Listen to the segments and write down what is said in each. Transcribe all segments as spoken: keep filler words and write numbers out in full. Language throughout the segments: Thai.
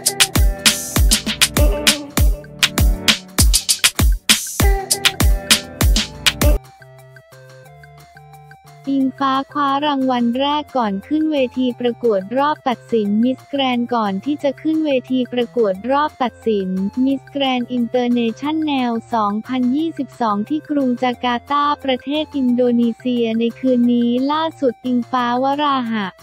อิงฟ้าคว้ารางวัลแรกก่อนขึ้นเวทีประกวดรอบตัดสินมิสแกรนด์ก่อนที่จะขึ้นเวทีประกวดรอบตัดสินมิสแกรนด์อินเตอร์เนชั่นแนล สองพันยี่สิบสอง ที่กรุงจาการ์ตาประเทศอินโดนีเซียในคืนนี้ล่าสุดอิงฟ้าวราหะ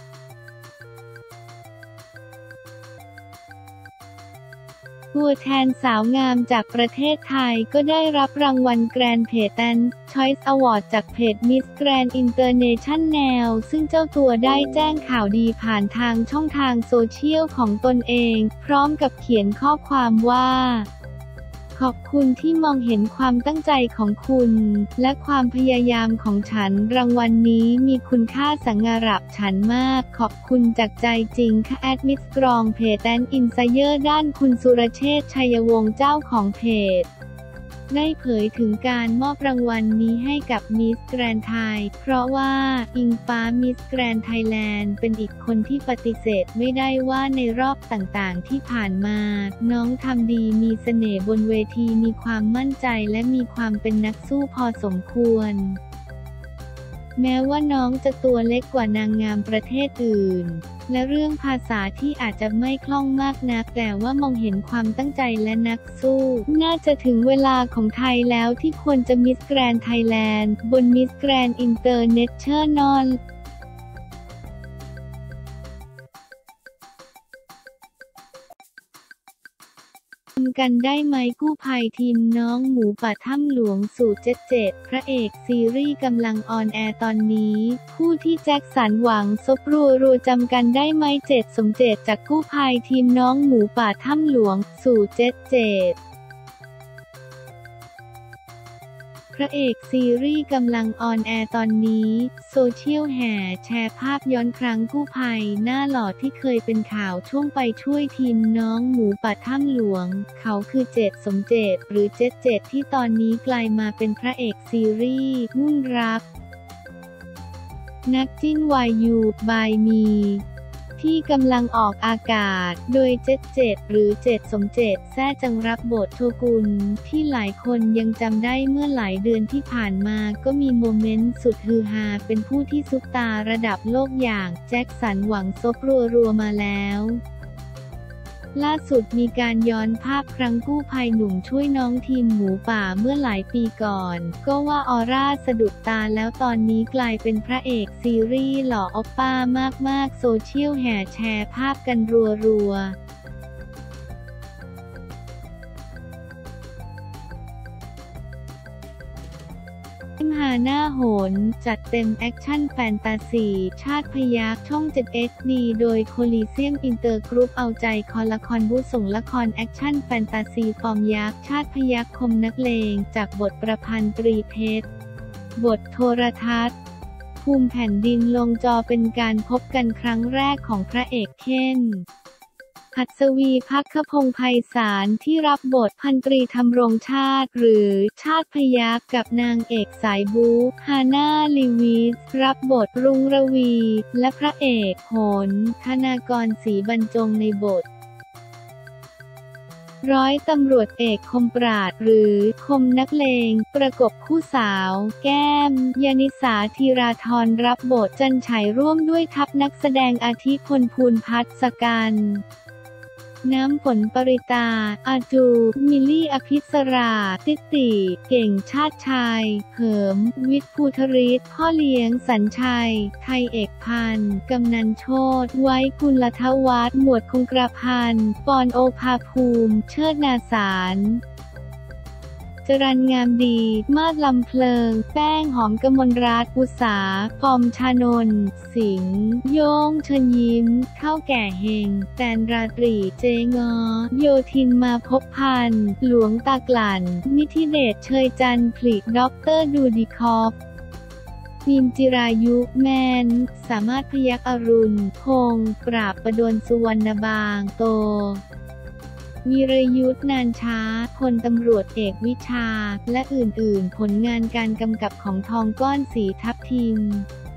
ตัวแทนสาวงามจากประเทศไทยก็ได้รับรางวัลแกรนด์เพจ Choice Award จากเพจ Miss Grand International ซึ่งเจ้าตัวได้แจ้งข่าวดีผ่านทางช่องทางโซเชียลของตนเองพร้อมกับเขียนข้อความว่าขอบคุณที่มองเห็นความตั้งใจของคุณและความพยายามของฉันรางวัล น, นี้มีคุณค่าสังหรับฉันมากขอบคุณจากใจจริงค่ะแอดมิสกรองเพจแอนอินไซเออร์ด้านคุณสุรเชษฐ์ชัยวงศ์เจ้าของเพจได้เผยถึงการมอบรางวัล น, นี้ให้กับมิสแกรนด์ไทยเพราะว่าอิงฟ้ามิสแกรนด์ไทยแลนด์เป็นอีกคนที่ปฏิเสธไม่ได้ว่าในรอบต่างๆที่ผ่านมาน้องทำดีมีเสน่ห์บนเวทีมีความมั่นใจและมีความเป็นนักสู้พอสมควรแม้ว่าน้องจะตัวเล็กกว่านางงามประเทศอื่นและเรื่องภาษาที่อาจจะไม่คล่องมากนักแต่ว่ามองเห็นความตั้งใจและนักสู้น่าจะถึงเวลาของไทยแล้วที่ควรจะมิสแกรนด์ไทยแลนด์บนมิสแกรนด์อินเตอร์เนชั่นแนลจำกันได้ไหมกู้ภัยทีมน้องหมูป่าถ้ำหลวงสู่เจ็ดเจ็ดพระเอกซีรีส์กำลังออนแอร์ตอนนี้ผู้ที่แจ็คสันหวังซบรัวรัวจำกันได้ไหมเจ็ดสมเจตจากกู้ภัยทีมน้องหมูป่าถ้ำหลวงสู่เจ็ดเจ็ดพระเอกซีรีส์กำลังออนแอร์ตอนนี้โซเชียลแห่แชร์ภาพย้อนครั้งกู้ภัยหน้าหล่อที่เคยเป็นข่าวช่วงไปช่วยทีมน้องหมูป่าถ้ำหลวงเขาคือเจตสมเจตหรือเจ็ดเจ็ดที่ตอนนี้กลายมาเป็นพระเอกซีรีส์วุ่นรักนักจิ้นวายยูบายมีที่กำลังออกอากาศโดยเจ็ดเจ็ดหรือเจ็ดสมเจตแท้จังรับบทโชกุนที่หลายคนยังจำได้เมื่อหลายเดือนที่ผ่านมาก็มีโมเมนต์สุดฮือฮาเป็นผู้ที่ซุปตาระดับโลกอย่างแจ็คสันหวังซบรัวๆมาแล้วล่าสุดมีการย้อนภาพครั้งกู้ภัยหนุ่มช่วยน้องทีมหมูป่าเมื่อหลายปีก่อนก็ว่าออร่าสะดุดตาแล้วตอนนี้กลายเป็นพระเอกซีรีส์หล่อโอปป้ามากๆโซเชียลแห่แชร์ภาพกันรัวๆฮาหน้าโหนจัดเต็มแอคชั่นแฟนตาซีชาติพยัคฆ์ช่อง เจ็ด เอช ดี โดยโคลีเซียมอินเตอร์กรุ๊ปเอาใจคอละครบู๊ส่งละครแอคชั่นแฟนตาซีฟอร์มยักษ์ชาติพยัคฆ์คมนักเลงจากบทประพันธ์ตรีเพชรบทโทรทัศน์ภูมิแผ่นดินลงจอเป็นการพบกันครั้งแรกของพระเอกเคน หัสวี ภัคพงษ์ไพศาลที่รับบทพันตรีธำรงชาติหรือชาติพยัคฆ์กับนางเอกสายบู๊ฮาน่า ลีวิสรับบทรุ่งระวีและพระเอกโหนธนากร ศรีบรรจงในบทร้อยตำรวจเอกคมปราดหรือคมนักเลงประกบคู่สาวแก้มยานิสาธีราธรรับบทจันฉายร่วมด้วยทัพนักแสดงอาทิพลภูลพัฒน์สกันน้ำฝนปริตาอาจูมิลลี่อภิสราติติเก่งชาติชายเหิมวิทย์ภูทริศพ่อเลี้ยงสัญชัยไทยเอกพันธ์กำนันโชติไว้กุลทวัฒน์หมวดคงกระพันธ์ปอนโอภาภูมิเชิดนาสารจรัญงามดีมาดลำเพลิงแป้งหอมกมลรัตน์อุษาพอมชานนท์สิงห์โย่งเชิญยิ้มข้าวแก่เฮงแตนราตรีเจงอโยทินมาพบพันธ์หลวงตากลั่นนิธิเดชเชยจันทร์ผลิด็อกเตอร์ดูดิคอฟนิมจิรายุแมนสามารถพยัคฆ์อรุณพงษ์ปราบประดลสุวรรณบางโตวีรยุทธนานช้าพลตำรวจเอกวิชาและอื่นๆผลงานการกำกับของทองก้อนสีทับทิมท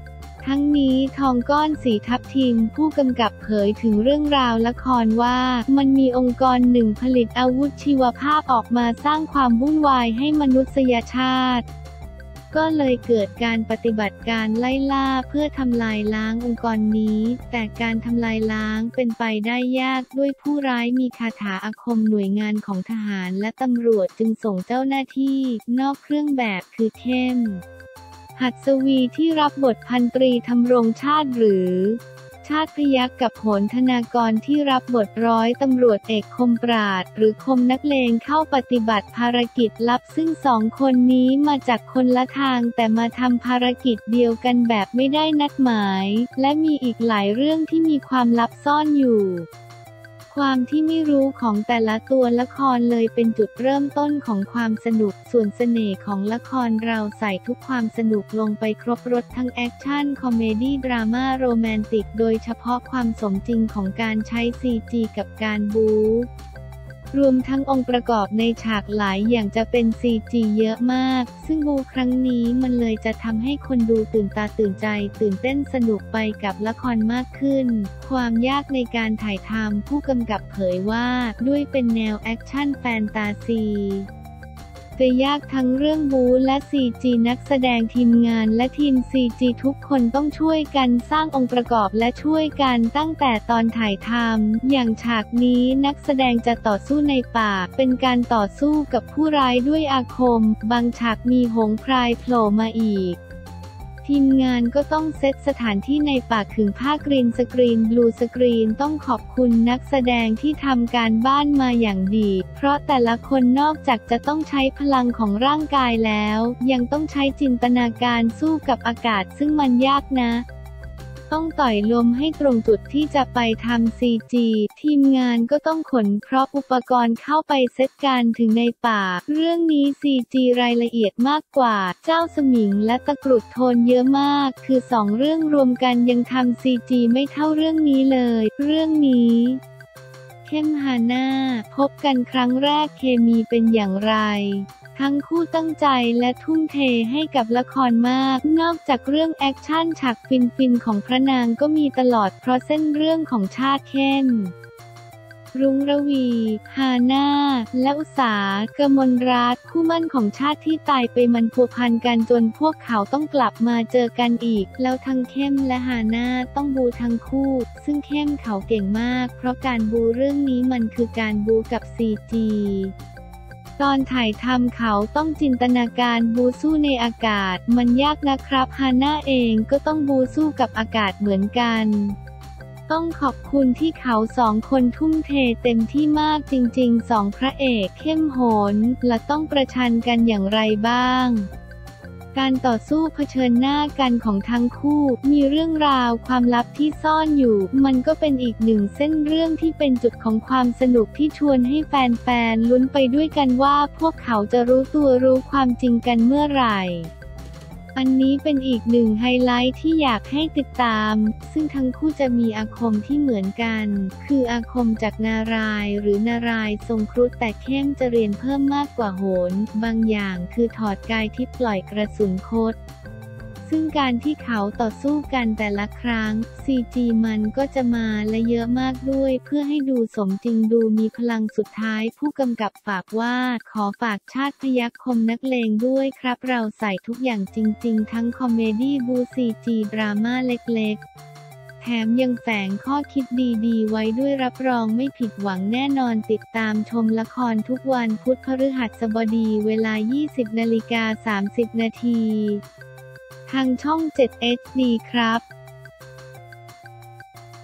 ทั้งนี้ทองก้อนสีทับทิมผู้กำกับเผยถึงเรื่องราวละครว่ามันมีองค์กรหนึ่งผลิตอาวุธชีวภาพออกมาสร้างความวุ่นวายให้มนุษยชาติก็เลยเกิดการปฏิบัติการไล่ล่าเพื่อทำลายล้างองค์กรนี้แต่การทำลายล้างเป็นไปได้ยากด้วยผู้ร้ายมีคาถาอาคมหน่วยงานของทหารและตำรวจจึงส่งเจ้าหน้าที่นอกเครื่องแบบคือเข้มหัดสวีที่รับบทพันตรีธำรงชาติหรือชาติพยัคฆ์กับโหนธนากรที่รับบทร้อยตำรวจเอกคมปราดหรือคมนักเลงเข้าปฏิบัติภารกิจลับซึ่งสองคนนี้มาจากคนละทางแต่มาทำภารกิจเดียวกันแบบไม่ได้นัดหมายและมีอีกหลายเรื่องที่มีความลับซ่อนอยู่ความที่ไม่รู้ของแต่ละตัวละครเลยเป็นจุดเริ่มต้นของความสนุกส่วนเสน่ห์ของละครเราใส่ทุกความสนุกลงไปครบรสทั้งแอคชั่นคอมเมดี้ดราม่าโรแมนติกโดยเฉพาะความสมจริงของการใช้ ซี จี กับการบู๊รวมทั้งองค์ประกอบในฉากหลายอย่างจะเป็น ซี จี เยอะมากซึ่งบูครั้งนี้มันเลยจะทำให้คนดูตื่นตาตื่นใจตื่นเต้นสนุกไปกับละครมากขึ้นความยากในการถ่ายทำผู้กำกับเผยว่าด้วยเป็นแนวแอคชั่นแฟนตาซีจะยากทั้งเรื่องบู๊และ ซี จี นักแสดงทีมงานและทีม ซี จี ทุกคนต้องช่วยกันสร้างองค์ประกอบและช่วยกันตั้งแต่ตอนถ่ายทำอย่างฉากนี้นักแสดงจะต่อสู้ในป่าเป็นการต่อสู้กับผู้ร้ายด้วยอาคมบางฉากมีหงส์พรายโผล่มาอีกทีมงานก็ต้องเซตสถานที่ในป่าขึงผ้ากรีนสกรีนบลูสกรีนต้องขอบคุณนักแสดงที่ทำการบ้านมาอย่างดีเพราะแต่ละคนนอกจากจะต้องใช้พลังของร่างกายแล้วยังต้องใช้จินตนาการสู้กับอากาศซึ่งมันยากนะต้องต่อยลมให้ตรงจุดที่จะไปทำ ซี จี ทีมงานก็ต้องขนพร็อพอุปกรณ์เข้าไปเซตการถึงในป่าเรื่องนี้ ซี จี รายละเอียดมากกว่าเจ้าสมิงและตะกรุดโทนเยอะมากคือสองเรื่องรวมกันยังทำ ซี จี ไม่เท่าเรื่องนี้เลยเรื่องนี้เข้มฮาน่าพบกันครั้งแรกเคมีเป็นอย่างไรทั้งคู่ตั้งใจและทุ่มเทให้กับละครมากนอกจากเรื่องแอคชั่นฉากฟินๆของพระนางก็มีตลอดเพราะเส้นเรื่องของชาติเข้มรุ้งระวีฮาน่าและอุษากมลรัตน์คู่มั่นของชาติที่ตายไปมันพัวพันกันจนพวกเขาต้องกลับมาเจอกันอีกแล้วทั้งเข้มและฮาน่าต้องบูทั้งคู่ซึ่งเข้มเขาเก่งมากเพราะการบูเรื่องนี้มันคือการบูกับ ซี จีตอนถ่ายทำเขาต้องจินตนาการบูสู้ในอากาศมันยากนะครับฮาน่าเองก็ต้องบูสู้กับอากาศเหมือนกันต้องขอบคุณที่เขาสองคนทุ่มเทเต็มที่มากจริงๆสองพระเอกเข้มโหนและต้องประชันกันอย่างไรบ้างการต่อสู้เผชิญหน้ากันของทั้งคู่มีเรื่องราวความลับที่ซ่อนอยู่มันก็เป็นอีกหนึ่งเส้นเรื่องที่เป็นจุดของความสนุกที่ชวนให้แฟนๆลุ้นไปด้วยกันว่าพวกเขาจะรู้ตัวรู้ความจริงกันเมื่อไหร่อันนี้เป็นอีกหนึ่งไฮไลท์ที่อยากให้ติดตามซึ่งทั้งคู่จะมีอาคมที่เหมือนกันคืออาคมจากนารายณ์หรือนารายณ์ทรงครุฑแต่เข้มจะเรียนเพิ่มมากกว่าโหนบางอย่างคือถอดกายที่ปล่อยกระสุนคดซึ่งการที่เขาต่อสู้กันแต่ละครั้ง ซี จี มันก็จะมาและเยอะมากด้วยเพื่อให้ดูสมจริงดูมีพลังสุดท้ายผู้กำกับฝากว่าขอฝากชาติพยัคฆ์คมนักเลงด้วยครับเราใส่ทุกอย่างจริงๆทั้งคอมเมดี้บู ซี จี ดราม่าเล็กๆแถมยังแฝงข้อคิดดีๆไว้ด้วยรับรองไม่ผิดหวังแน่นอนติดตามชมละครทุกวันพุธพฤหัสบดีเวลา ยี่สิบนาฬิกาสามสิบนาทีทางช่อง เจ็ด เอช ดี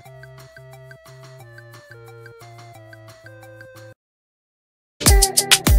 ครับ